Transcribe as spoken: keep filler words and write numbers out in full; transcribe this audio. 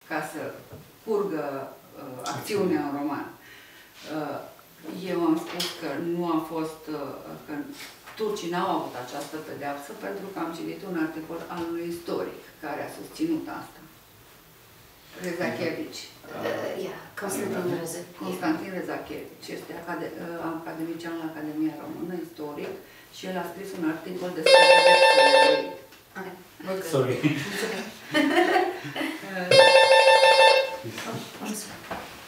ca să curgă uh, acțiunea în roman. Uh, eu am spus că nu a fost, uh, că turcii n-au avut această pedeapsă pentru că am citit un articol al unui istoric care a susținut asta. Rezachevici. Uh, yeah, Constantin Rezachevici. Constantin Rezachevici este acade academician la Academia Română, istoric, și el a scris un articol despre pedepsele lui. Okay. Sorry. Oh, one second.